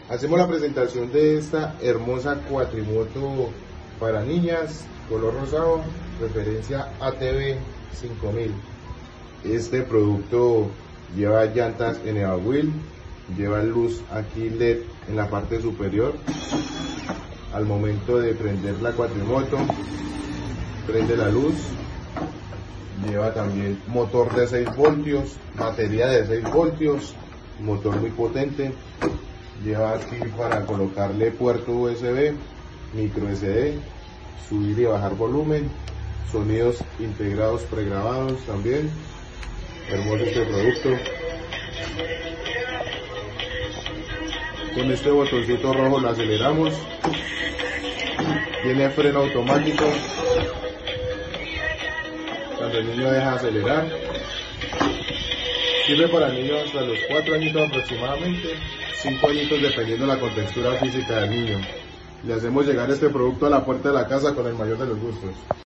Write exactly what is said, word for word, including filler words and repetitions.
Hacemos la presentación de esta hermosa cuatrimoto para niñas, color rosado, referencia A T V cinco mil. Este producto lleva llantas en Eva Wheel, lleva luz aquí L E D en la parte superior. Al momento de prender la cuatrimoto, prende la luz. Lleva también motor de seis voltios, batería de seis voltios, motor muy potente. Lleva aquí para colocarle puerto U S B, micro S D, subir y bajar volumen, sonidos integrados pregrabados también. Hermoso este producto. Con este botoncito rojo lo aceleramos. Tiene freno automático cuando el niño deja de acelerar. Sirve para niños hasta los cuatro añitos aproximadamente, cinco añitos dependiendo de la contextura física del niño. Le hacemos llegar este producto a la puerta de la casa con el mayor de los gustos.